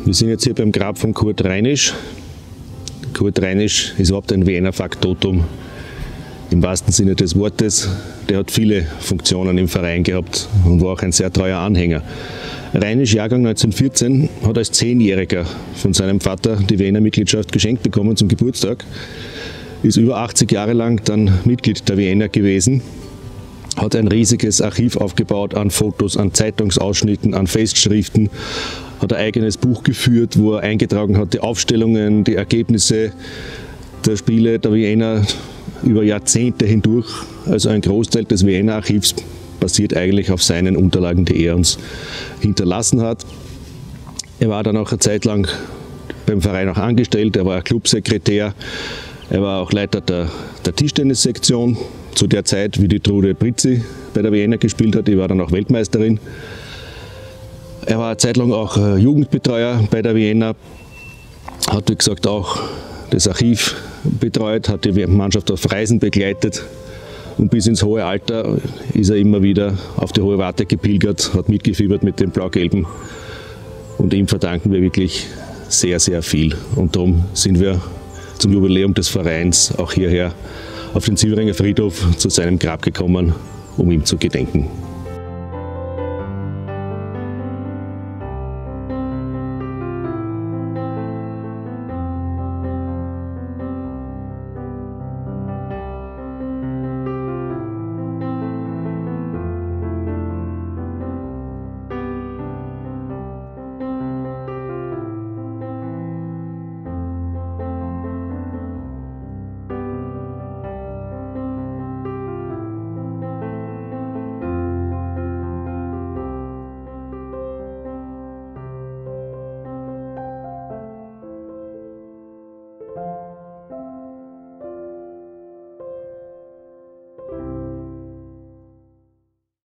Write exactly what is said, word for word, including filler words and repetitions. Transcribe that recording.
Wir sind jetzt hier beim Grab von Kurt Reinisch. Kurt Reinisch ist überhaupt ein Wiener Faktotum im wahrsten Sinne des Wortes. Der hat viele Funktionen im Verein gehabt und war auch ein sehr treuer Anhänger. Reinisch, Jahrgang neunzehnhundertvierzehn, hat als Zehnjähriger von seinem Vater die Wiener Mitgliedschaft geschenkt bekommen zum Geburtstag. Ist über achtzig Jahre lang dann Mitglied der Wiener gewesen. Hat ein riesiges Archiv aufgebaut an Fotos, an Zeitungsausschnitten, an Festschriften. Hat ein eigenes Buch geführt, wo er eingetragen hat die Aufstellungen, die Ergebnisse der Spiele der Wiener über Jahrzehnte hindurch. Also ein Großteil des Wiener Archivs basiert eigentlich auf seinen Unterlagen, die er uns hinterlassen hat. Er war dann auch eine Zeit lang beim Verein auch angestellt, er war Clubsekretär, er war auch Leiter der, der Tischtennissektion. Zu der Zeit, wie die Trude Brizzi bei der Wiener gespielt hat, die war dann auch Weltmeisterin. Er war eine Zeit lang auch Jugendbetreuer bei der Wiener, hat wie gesagt auch das Archiv betreut, hat die Mannschaft auf Reisen begleitet und bis ins hohe Alter ist er immer wieder auf die Hohe Warte gepilgert, hat mitgefiebert mit den Blau-Gelben und ihm verdanken wir wirklich sehr, sehr viel. Und darum sind wir zum Jubiläum des Vereins auch hierher auf den Silveringer Friedhof zu seinem Grab gekommen, um ihm zu gedenken.